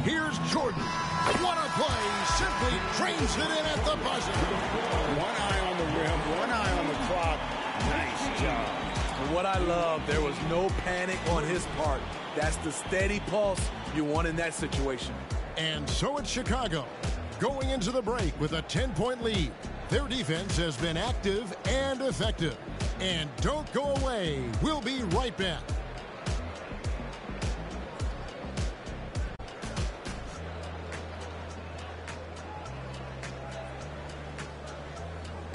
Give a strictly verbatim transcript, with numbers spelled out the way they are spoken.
Here's Jordan. What a play. Simply trains it in at the buzzer. One eye on the rim, one eye on the clock. Nice job. And what I love, there was no panic on his part. That's the steady pulse you want in that situation. And so it's Chicago, going into the break with a ten-point lead. Their defense has been active and effective. And don't go away. We'll be right back.